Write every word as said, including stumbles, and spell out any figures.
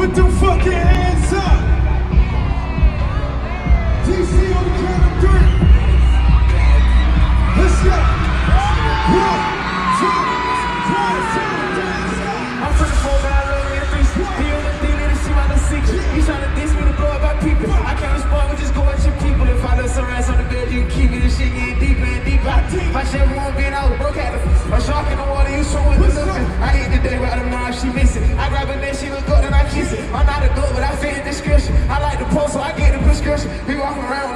Put them fucking hands up. D C on the count of three. Let's go. One, two, one, two, three. I'm freaking four, but I love me in face. The only thing that is she about to six. He tryna diss me to blow up my people. I can't respond, we just go at your people. If I love some rats on the bed, you can keep it. This shit getting deeper and deeper. My shit won't be, I was broke at her. A shark in the water, you so with the looking. I hate the day, but I don't know if she miss it. I grab her neck, she look good, and I kiss it. I'm not a goat, but I fit the description. I like the post, so I get the prescription. We walk around